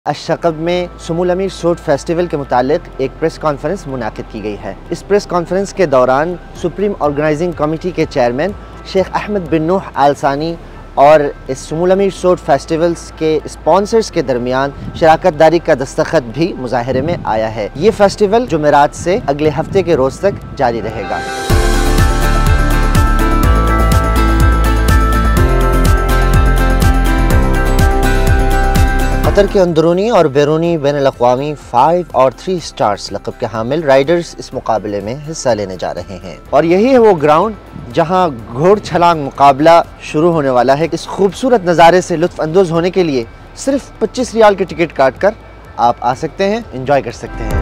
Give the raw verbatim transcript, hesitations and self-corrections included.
अशकब में सुमुल अमीर suit festival के मुतालिक एक प्रेस कॉन्फ्रेंस मुनाकिद की गई है। इस प्रेस कॉन्फ्रेंस के दौरान सुप्रीम ऑर्गेनाइजिंग कमेटी के chairman Sheikh Ahmed bin Nooh Al Thani और इस सुमुल अमीर सूट फेस्टिवल्स के स्पॉन्सर्स के दरमियान शराकत दारी का दस्तखत भी मुजाहरे में आया है। ये फेस्टिवल जुमेरात से अगले हफ्ते के रोज़ तक जारी रहेगा। कतर के अंदरूनी और बैरूनी बैनुल-अक़वामी फाइव और थ्री स्टार्स लक़ब के हामिल राइडर्स इस मुकाबले में हिस्सा लेने जा रहे हैं और यही है वो ग्राउंड जहां घोड़ छलांग मुकाबला शुरू होने वाला है। इस खूबसूरत नज़ारे से लुत्फ़ अंदोज़ होने के लिए सिर्फ पच्चीस रियाल के टिकट काट कर आप आ सकते हैं, एंजॉय कर सकते हैं।